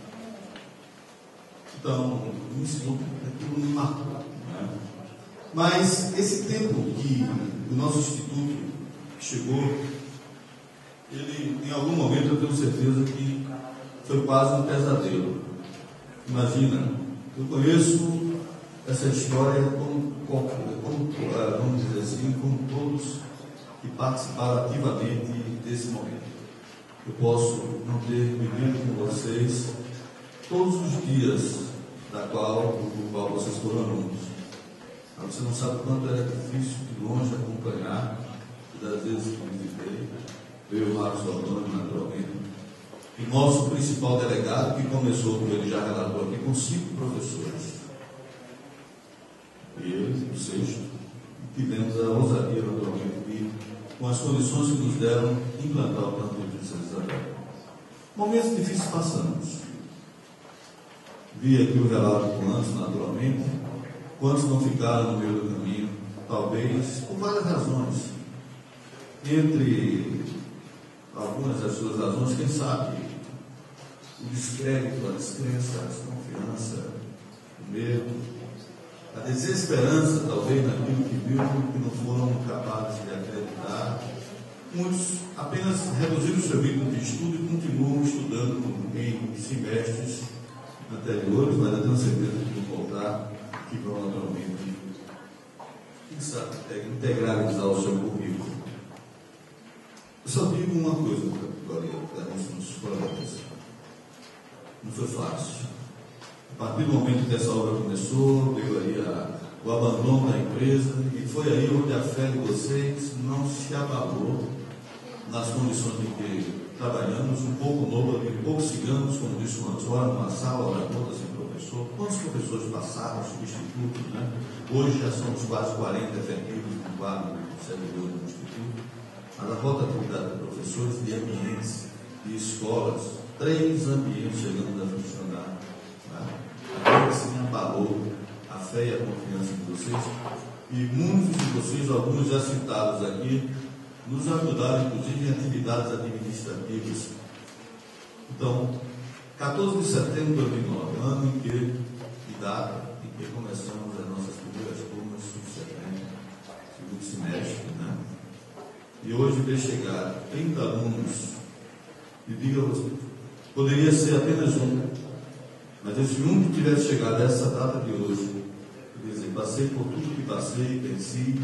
[SPEAKER 6] Então, me ensinou aquilo me marcou, né? Mas esse tempo que o nosso instituto chegou, ele, em algum momento, eu tenho certeza que foi quase um pesadelo. Imagina, eu conheço essa história vamos dizer assim, com todos que participaram ativamente desse momento. Eu posso não ter vivido com vocês todos os dias do qual vocês foram alunos. Mas você não sabe quanto era difícil de longe acompanhar, das vezes que visitei, eu e o Marcos Antônio, naturalmente, e nosso principal delegado, que começou, como ele já relatou aqui, com 5 professores. E ele, o 6º, tivemos a ousadia, naturalmente, de, com as suas
[SPEAKER 7] condições que nos deram implantar o plano de Princesa Isabel. Momentos difíceis passamos. Vi aqui o relato de quantos, naturalmente, quantos não ficaram no meio do caminho, talvez por várias razões. Entre algumas das suas razões, quem sabe, o descrédito, a descrença, a desconfiança, o medo, a desesperança, talvez, naquilo que viu, que não foram capazes de acreditar. Muitos apenas reduziram o seu ritmo de estudo e continuam estudando em semestres anteriores, mas eu tenho certeza que vão voltar, que vão naturalmente, quem sabe, integralizar o seu currículo. Eu só digo uma coisa, Glória, para isso nos colegas. Não foi fácil. A partir do momento que essa obra começou, veio aí o abandono da empresa, e foi aí onde a fé de vocês não se abalou nas condições em que trabalhamos, um pouco novo ali, um pouco ciganos, como disse o antes, ora numa sala, ora outra sem professor. Quantos professores passaram, substitutos, né? Hoje já somos quase 40 efetivos no quadro de servidores do Instituto. Mas a rotatividade de professores, de ambientes, de escolas, 3 ambientes chegando a funcionar. Aquilo que se abalou a fé e a confiança de vocês, e muitos de vocês, alguns já citados aqui, nos ajudaram, inclusive, em atividades administrativas. Então, 14 de setembro de 2009, ano em que, de data, em que começamos as nossas primeiras turmas de setembro, segundo semestre, né? E hoje vê chegar 30 alunos, e diga a você, poderia ser apenas um, mas esse um que tivesse chegado a essa data de hoje, quer dizer, passei por tudo que passei, venci,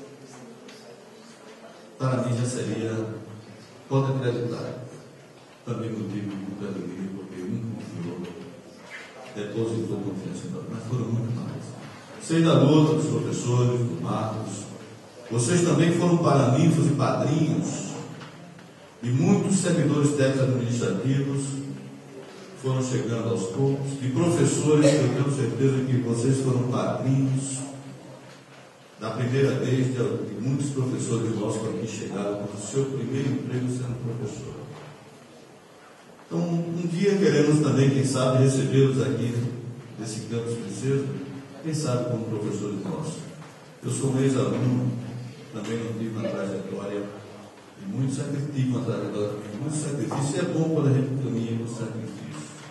[SPEAKER 7] para mim já seria, pode acreditar, também motivo de alegria, porque um confiou, depositou confiança em nós, mas foram muito mais. Sei da luta dos professores, do Marcos, vocês também foram paraninfos e padrinhos, e muitos servidores técnicos administrativos foram chegando aos poucos, e professores, eu tenho certeza que vocês foram padrinhos da primeira vez de muitos professores nossos aqui chegaram com o seu primeiro emprego sendo professor. Então, um dia queremos também, quem sabe, recebê-los aqui nesse campus Princesa, quem sabe como professores nossos. Eu sou um ex-aluno, também não tive uma trajetória, e muito sacrifício, uma trajetória de muito sacrifício, e é bom quando a gente caminha com sacrifício.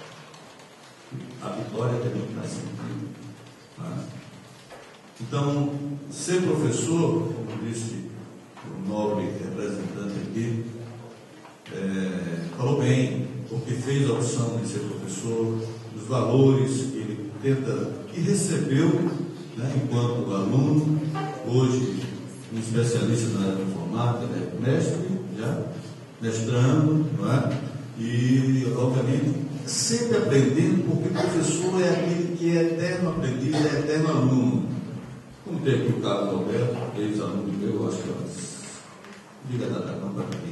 [SPEAKER 7] A vitória tem muito mais sentido. Tá? Então, ser professor, como disse o nobre representante aqui, falou bem, porque fez a opção de ser professor, os valores que ele tenta, que recebeu, né, enquanto aluno, hoje um especialista na área de informática, né, mestre, já, mestrando, não é? E, obviamente, sempre aprendendo, porque o professor é aquele que é eterno aprendiz, é eterno aluno. Como tem aqui o Carlos Alberto, ex-aluno meu, acho que diga nada não para mim.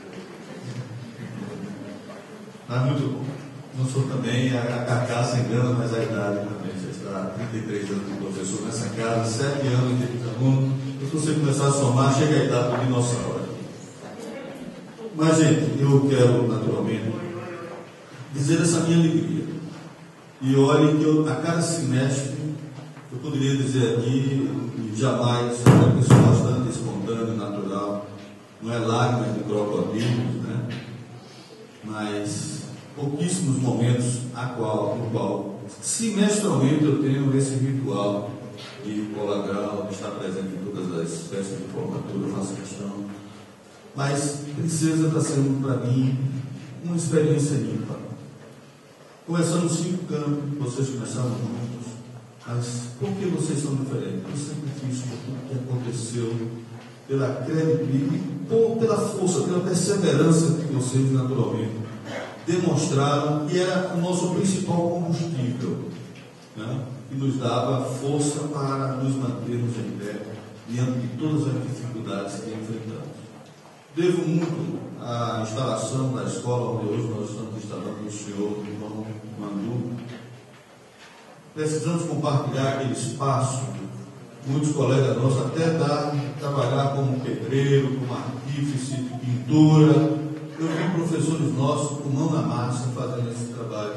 [SPEAKER 7] Mas muito bom. Não sou também a carcaça engana, mas a idade também. Já está há 33 anos de professor nessa casa, 7 anos de ex-aluno. Se você começar a somar, chega a idade do dinossauro. Mas, gente, eu quero, naturalmente, dizer essa minha alegria. E olhe que eu, a cada semestre, eu poderia dizer aqui, e jamais, é uma pessoa bastante espontânea, natural, não é lágrimas de crocodilos, né? Mas pouquíssimos momentos no qual, semestralmente, eu tenho esse ritual de colar grau, de estar presente em todas as festas de formatura, eu faço questão. Mas Princesa está sendo para mim uma experiência ímpar. Começamos 5 campos, vocês começaram juntos, mas por que vocês são diferentes? Pelo sacrifício, por tudo que aconteceu, pela credibilidade, pela força, pela perseverança que vocês naturalmente demonstraram, que era o nosso principal combustível, né? Que nos dava força para nos mantermos em pé diante de todas as dificuldades que enfrentamos. Devo muito à instalação da escola onde hoje nós estamos instalando o senhor irmão Mandu. Precisamos compartilhar aquele espaço. Muitos colegas nossos até trabalhar como pedreiro, como arquiteto, artífice, de pintura. Eu vi professores nossos com mão na massa fazendo esse trabalho.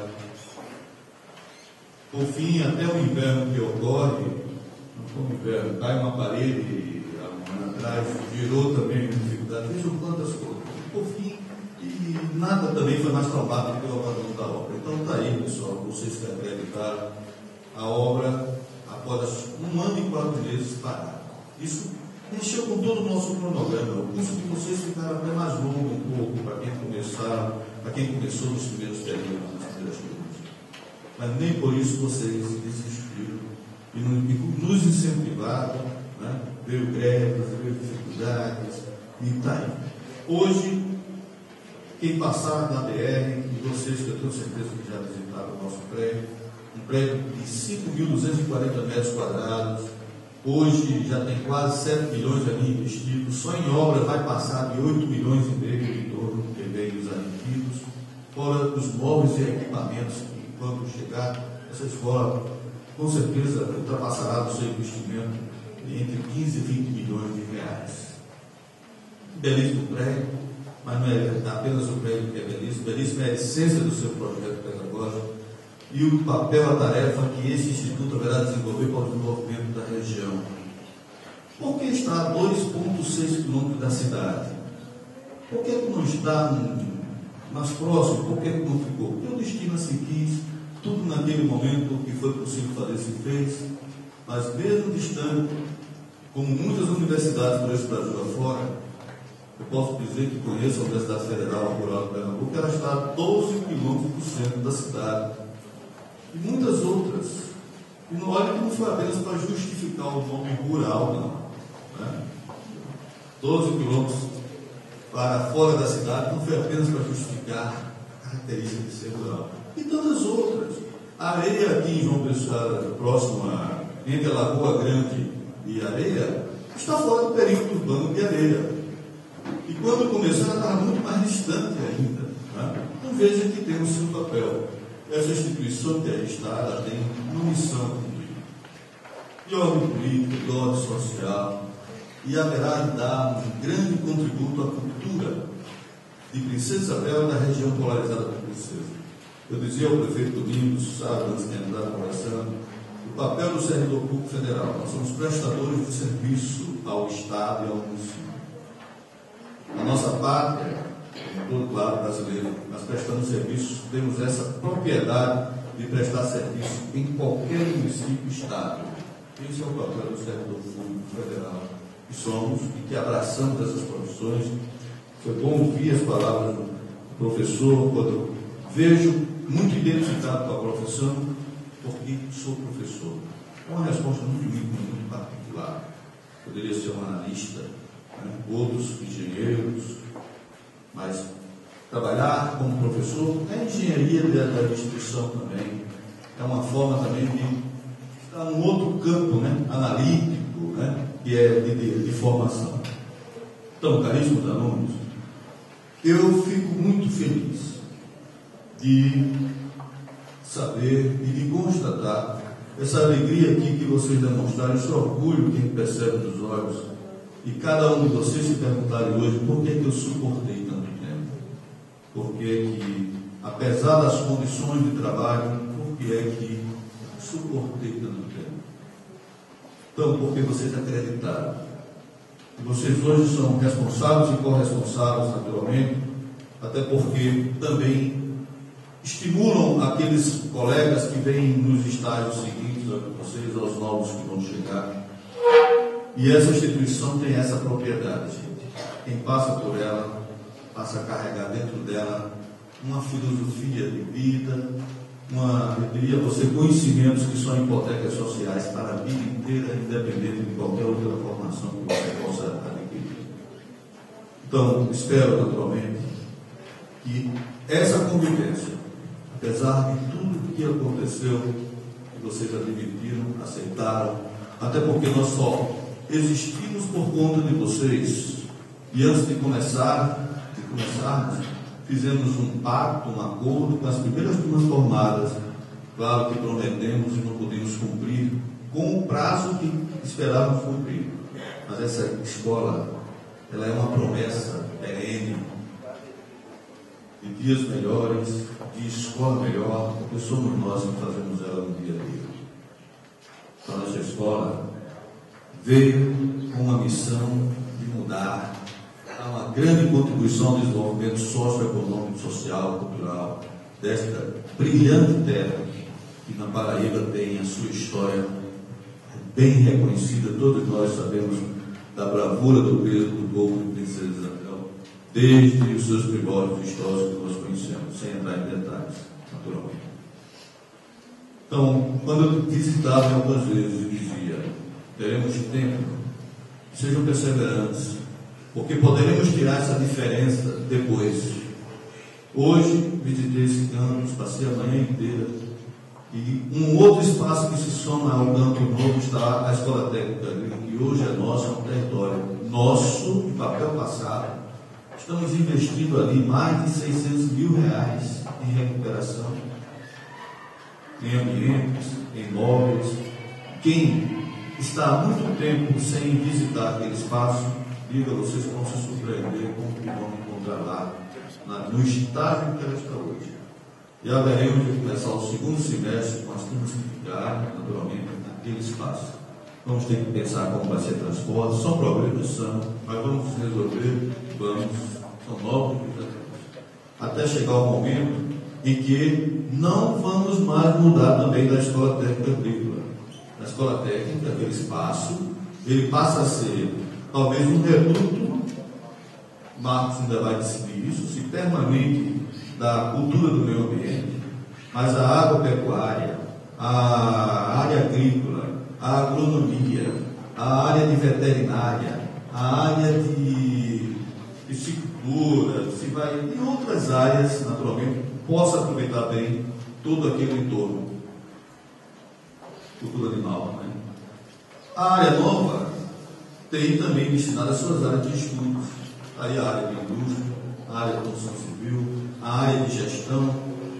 [SPEAKER 7] Por fim, até o inverno que ocorre, não foi um inverno, cai uma parede há um ano atrás, gerou também dificuldade, vejam quantas coisas. Por fim, e nada também foi mais traumático que o abandono da obra. Então está aí, pessoal, vocês que acreditaram, a obra, após 1 ano e 4 meses parada. Isso mexeu com todo o nosso cronograma. O curso de vocês ficaram até mais longo um pouco para quem começou nos primeiros períodos, nas primeiras turmas. Mas nem por isso vocês desistiram e nos incentivaram, né? Veio greves, veio dificuldades, e está aí. Hoje, quem passar na BR, e vocês que eu tenho certeza que já visitaram o nosso prédio, um prédio de 5.240 metros quadrados, hoje já tem quase 7 milhões ali investidos, só em obra vai passar de 8 milhões e meio em torno de veículos adquiridos, fora os móveis e equipamentos que, quando chegar, essa escola com certeza ultrapassará o seu investimento entre 15 e 20 milhões de reais. Belíssimo prédio, mas não é apenas o prédio que é belíssimo é a essência do seu projeto pedagógico e o papel, a tarefa que esse instituto haverá desenvolver para o desenvolvimento da região. Por que está a 2,6 quilômetros da cidade? Por que não está mais próximo? Por que não ficou? Porque o destino se quis, tudo naquele momento que foi possível fazer se fez, mas mesmo distante, como muitas universidades por esse Brasil afora, eu posso dizer que conheço a Universidade Federal Rural de Pernambuco, ela está a 12 quilômetros do centro da cidade. E muitas outras. E não olha que não foi apenas para justificar o nome rural, não. Né? 12 quilômetros para fora da cidade não foi apenas para justificar a característica de ser rural. E tantas outras. A Areia aqui em João Pessoa, próxima, entre a Lagoa Grande e Areia, está fora do perímetro urbano de Areia. E quando começou, ela estava muito mais distante ainda. Né? Então veja que tem o seu papel. Essa instituição que aí está, ela tem uma missão de ordem política, de ordem social, e haverá de dar um grande contributo à cultura de Princesa Isabel e da região polarizada da Princesa. Eu dizia ao prefeito Domingos, sabe, antes de entrar conversando, o papel do servidor público federal. Nós somos prestadores de serviço ao Estado e ao município. A nossa pátria, em todo lado brasileiro, nós prestamos serviços, temos essa propriedade de prestar serviço em qualquer município e estado. Esse é o papel do servidor público federal, que somos e que abraçamos essas profissões. Foi bom ouvir as palavras do professor, quando eu vejo muito identificado com a profissão, porque sou professor. É uma resposta muito íntima, muito particular. Poderia ser um analista, né? Outros engenheiros, mas trabalhar como professor é engenharia da instituição também. É uma forma também de estar num outro campo, né? Analítico, né? Que é de formação. Então, caríssimos alunos, eu fico muito feliz de saber e de constatar essa alegria aqui que vocês demonstraram, esse orgulho que a gente percebe nos olhos, e cada um de vocês se perguntarem hoje por que eu suportei tanto tempo, por que, apesar das condições de trabalho, por que é que suportei tanto tempo. Então, porque vocês acreditaram. E vocês hoje são responsáveis e corresponsáveis, naturalmente, até porque também estimulam aqueles colegas que vêm nos estágios seguintes a vocês, aos novos que vão chegar. E essa instituição tem essa propriedade, gente. Quem passa por ela, passa a carregar dentro dela uma filosofia de vida, eu diria a você, conhecimentos que são hipotecas sociais para a vida inteira, independente de qualquer outra formação que você possa adquirir. Então, espero naturalmente que essa convivência, apesar de tudo que aconteceu, que vocês admitiram, aceitaram, até porque nós só existimos por conta de vocês, e antes de começarmos, fizemos um pacto, um acordo com as primeiras turmas formadas. Claro que prometemos e não podemos cumprir com o prazo que esperávamos cumprir. Mas essa escola, ela é uma promessa perene de dias melhores, de escola melhor, porque somos nós que fazemos ela no dia a dia. Então, nossa escola veio com uma missão de mudar, dar uma grande contribuição ao desenvolvimento socioeconômico, social, cultural desta brilhante terra que na Paraíba tem a sua história bem reconhecida. Todos nós sabemos da bravura do peso do povo de Princesa Isabel, desde os seus primórdios históricos que nós conhecemos, sem entrar em detalhes, naturalmente. Então, quando eu visitava algumas vezes e dizia, teremos tempo, sejam perseverantes, porque poderemos tirar essa diferença depois. Hoje, visitei esse campus, passei a manhã inteira, e um outro espaço que se soma ao campus novo está a Escola Técnica Agrícola, que hoje é nosso, é um território nosso, de papel passado. Estamos investindo ali mais de R$600 mil em recuperação, em ambientes, em móveis. Quem está há muito tempo sem visitar aquele espaço, diga, vocês vão se surpreender com o que vão encontrar lá, no estágio que ela está hoje. E haveremos de começar o segundo semestre com as turmas que ficaram, naturalmente, naquele espaço. Vamos ter que pensar como vai ser transporte, são problemas, mas vamos resolver, são novos desafios. Até chegar o momento em que não vamos mais mudar também da Escola Técnica Agrícola. Na Escola Técnica, aquele espaço, ele passa a ser talvez um reduto, Marcos ainda vai decidir isso, se permanente da cultura do meio ambiente, mas a agropecuária, a área agrícola, a agronomia, a área de veterinária, a área de piscicultura, se vai em outras áreas, naturalmente, possa aproveitar bem todo aquele entorno, cultura animal, né? A área nova tem também destinado as suas áreas de estudos, aí a área de indústria, a área de construção civil, a área de gestão.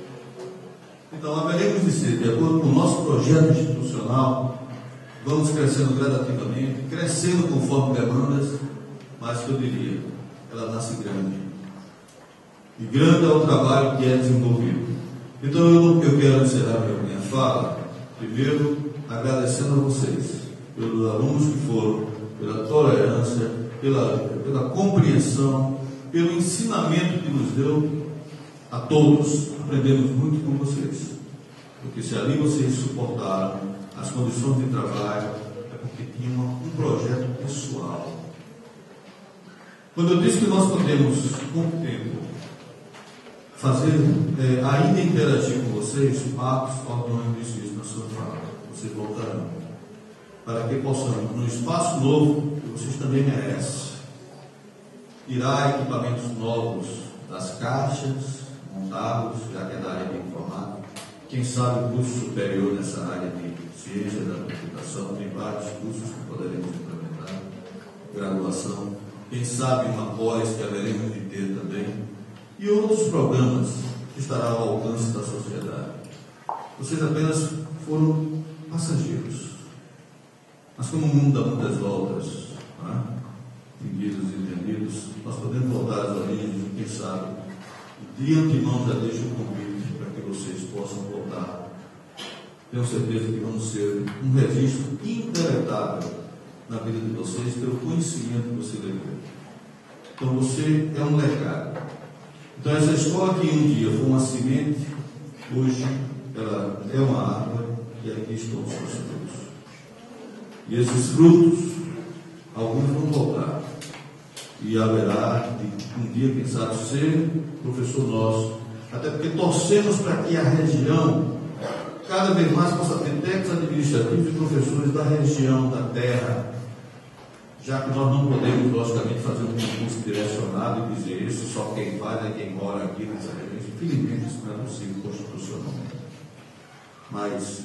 [SPEAKER 7] Então, haveremos de ser, de acordo com o nosso projeto institucional, vamos crescendo gradativamente, crescendo conforme demandas, mas que eu diria, ela nasce grande. E grande é o trabalho que é desenvolvido. Então, eu quero encerrar minha fala, primeiro, agradecendo a vocês, pelos alunos que foram, pela tolerância, pela compreensão, pelo ensinamento que nos deu a todos. Aprendemos muito com vocês, porque se ali vocês suportaram as condições de trabalho, é porque tinham um projeto pessoal. Quando eu disse que nós podemos, com o tempo, fazer, ainda interagir com vocês, Marcos Faldoni disse isso na sua fala, vocês voltarão, para que possamos, no espaço novo, que vocês também merecem, tirar equipamentos novos das caixas, montá-los, já que é da área de informática. Quem sabe o curso superior nessa área de ciência da computação, tem vários cursos que poderemos implementar, graduação, quem sabe uma pós que haveremos de ter também, e outros programas que estarão ao alcance da sociedade. Vocês apenas foram passageiros, mas como o mundo dá muitas voltas, né? Entendidos e entendidos, nós podemos voltar às origens, quem sabe, de antemão já deixo o convite para que vocês possam voltar. Tenho certeza que vamos ser um registro indeletável na vida de vocês pelo conhecimento que você levou. Então você é um legado. Então essa escola que um dia foi uma semente, hoje ela é uma árvore e aqui estão os seus frutos. E esses frutos, alguns vão voltar. E haverá de um dia, quem sabe, ser professor nosso. Até porque torcemos para que a região cada vez mais possa ter técnicos administrativos e professores da região, da terra, já que nós não podemos, logicamente, fazer um concurso direcionado e dizer isso só quem faz é quem mora aqui nessa região. Infelizmente, isso não é possível constitucionalmente. Mas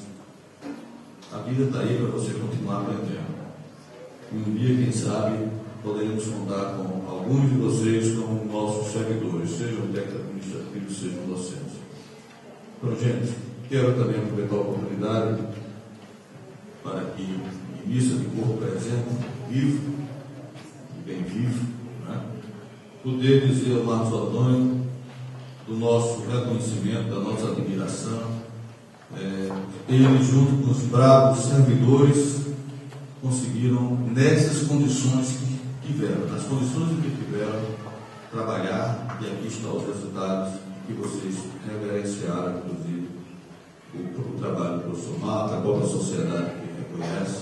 [SPEAKER 7] a vida está aí para você continuar aprendendo. E um dia, quem sabe, poderemos contar com alguns de vocês como nossos servidores, sejam técnicos administrativos, sejam docentes. Então, gente, quero também aproveitar a oportunidade para que, em missa de corpo presente, vivo, e bem vivo, poder dizer ao Marcos Antônio do nosso reconhecimento, da nossa admiração. Ele, junto com os bravos servidores, conseguiram, nessas condições que tiveram, nas condições em que tiveram, trabalhar, e aqui estão os resultados que vocês reverenciaram, inclusive, o trabalho do professor Marcos, a própria sociedade que reconhece.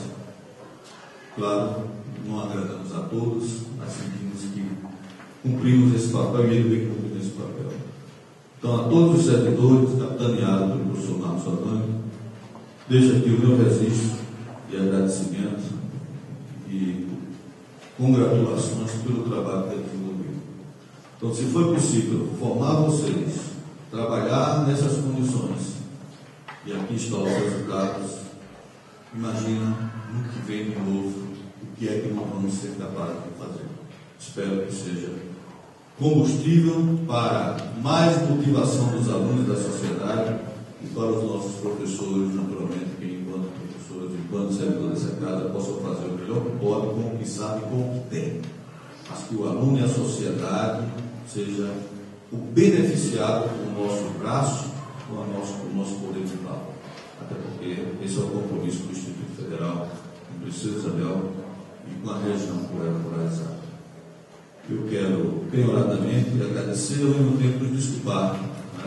[SPEAKER 7] Claro, não agradamos a todos, mas sentimos que cumprimos esse papel e ele vem cumprindo esse papel. Então, a todos os servidores, capitaneados pelo professor Marcos Antônio, deixo aqui o meu registro de agradecimento e congratulações pelo trabalho que ele desenvolveu. Então, se foi possível formar vocês, trabalhar nessas condições, e aqui estão os resultados, imagina no que vem de novo, o que é que nós vamos ser capazes de fazer. Espero que seja combustível para mais motivação dos alunos da sociedade e para os nossos professores, naturalmente, que enquanto professores, enquanto servidores dessa casa, possam fazer o melhor que podem, com o que sabem, com o que têm. Mas que o aluno e a sociedade seja o beneficiado com o nosso braço, com o nosso poder vital. Até porque esse é o compromisso do Instituto Federal, com Princesa Isabel e com a região por ela ruralizada. Eu quero, penhoradamente, agradecer e ao mesmo tempo desculpar, né,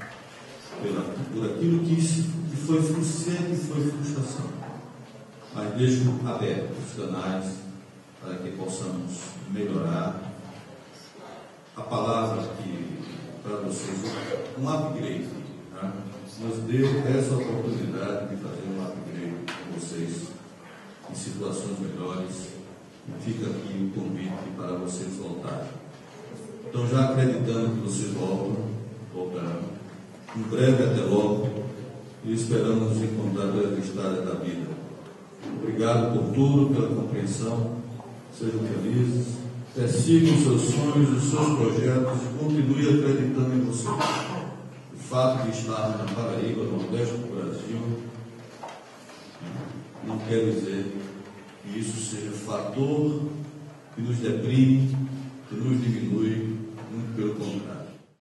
[SPEAKER 7] por aquilo que foi sempre foi frustração. Mas deixo aberto os canais para que possamos melhorar. A palavra que, para vocês, um upgrade, né, nos deu essa oportunidade de fazer um upgrade com vocês em situações melhores. Fica aqui o convite para vocês voltarem. Então, já acreditando que vocês voltarão. Em breve, até logo, e esperamos nos encontrar pela estrada da vida. Obrigado por tudo, pela compreensão. Sejam felizes, persigam seus sonhos, os seus projetos e continue acreditando em vocês. O fato de estarmos na Paraíba, no Nordeste do Brasil, não quer dizer que isso seja fator que nos deprime, que nos diminui, muito pelo contrário.